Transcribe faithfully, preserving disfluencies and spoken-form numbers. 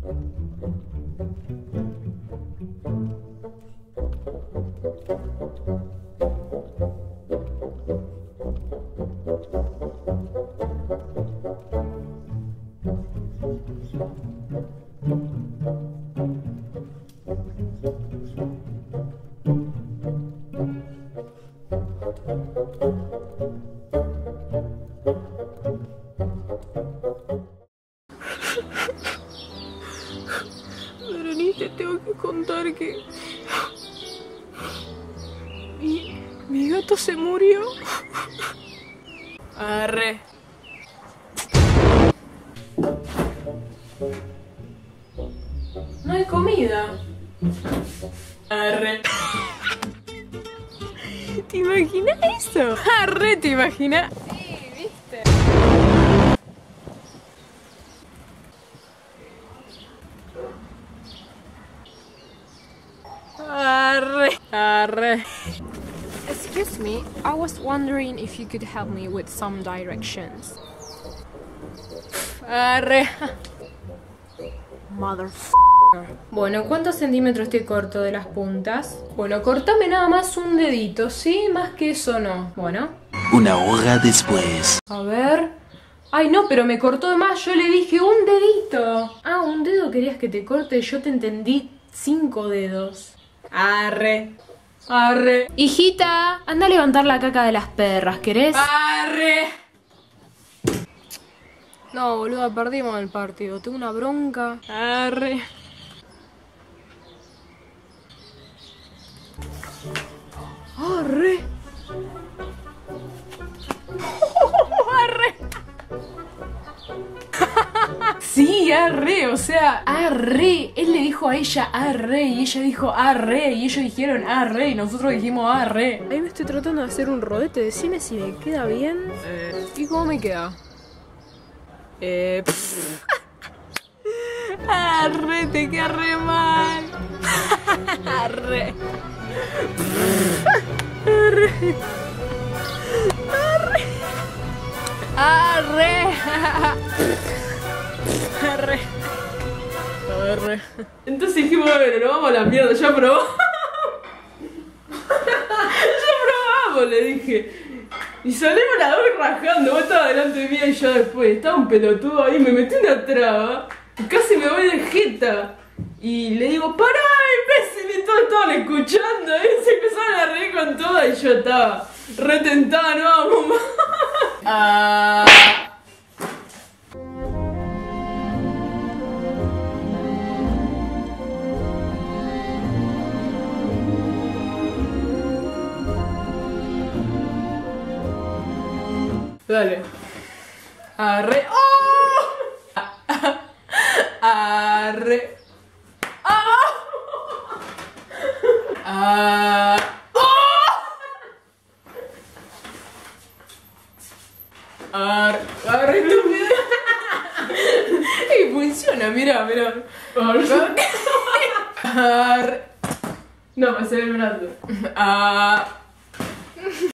Berenice, te tengo que contar que mi, mi gato se murió. Arre. No hay comida. Arre. ¿Te imaginas eso? Arre, ¿te imaginas? Sí, ¿viste? Arre. Arre. Excuse me, I was wondering if you could help me with some directions. Arre. Motherfucker. Bueno, ¿cuántos centímetros te corto de las puntas? Bueno, cortame nada más un dedito, ¿sí? Más que eso no. Bueno. Una hora después. A ver. Ay, no, pero me cortó de más. Yo le dije un dedito. Ah, un dedo querías que te corte. Yo te entendí cinco dedos. Arre. Arre. Hijita, anda a levantar la caca de las perras, ¿querés? Arre. No, boluda, perdimos el partido. Tengo una bronca. Arre. Arre. Arre. Sí, arre, o sea, arre. Él le dijo a ella arre y ella dijo arre y ellos dijeron arre y nosotros dijimos arre. Ahí me estoy tratando de hacer un rodete, decime si me queda bien. Eh, ¿Y cómo me queda? Eh... Arre, te queda re mal. Arre. Arre. Arre. Arre. Arre. Arre. Entonces dijimos, bueno, no vamos a la mierda, ya probamos. Ya probamos, le dije. Y salimos las dos rajando, vos estabas delante de mí y yo después. Estaba un pelotudo ahí, me metí una traba. Y casi me voy de jeta. Y le digo, pará, imbécil, y todos estaban escuchando. Y se empezaron a reír con todo y yo estaba retentada, no vamos más. Ah... Dale. Arre. ¡Oh! Arre. ¡Ah! ¡Ah! ¡Oh! Arre. Arre, estúpido. Y funciona, mira, mira. Arre. No, me se ve el brazo. Ah.